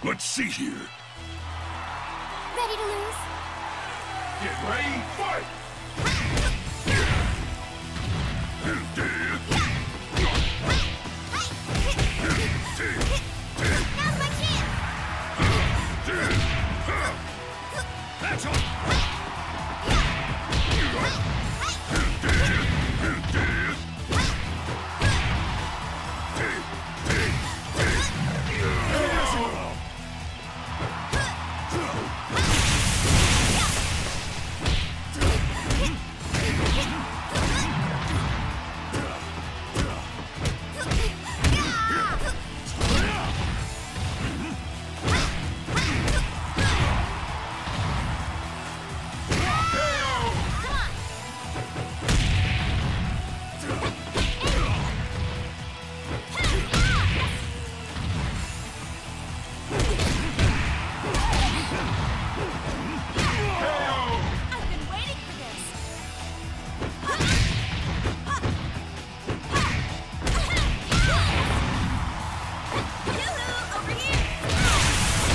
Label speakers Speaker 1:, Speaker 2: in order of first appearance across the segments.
Speaker 1: Let's see here.
Speaker 2: Ready to lose?
Speaker 1: Get ready, fight!
Speaker 2: Now's my chance!
Speaker 1: That's all!
Speaker 2: I've been waiting for this! Yoo-hoo! Over here!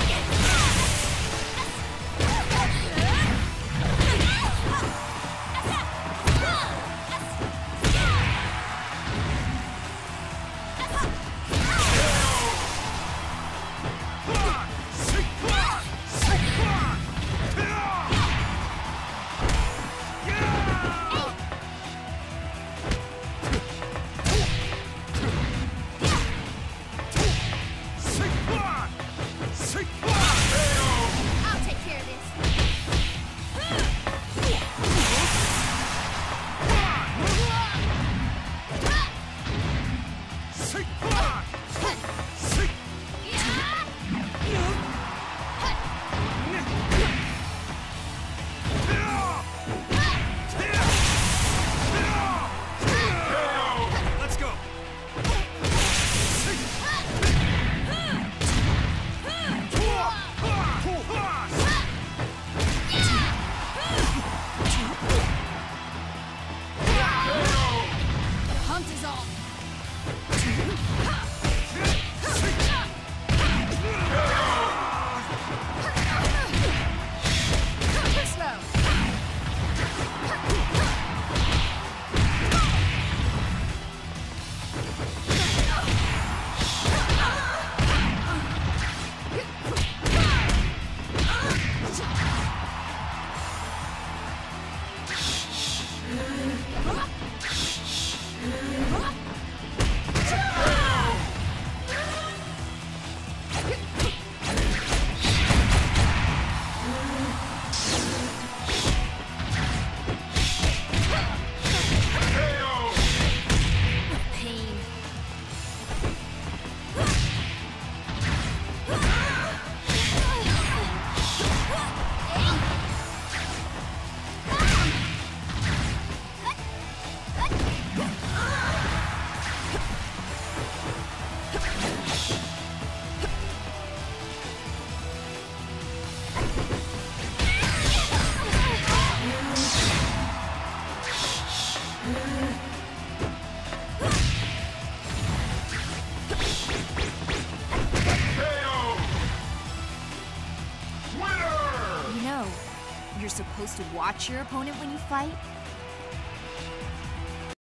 Speaker 2: I'll take care of this!
Speaker 1: Let's go!
Speaker 2: The hunt is on! Slow! Pain. You know, you're supposed to watch your opponent when you fight,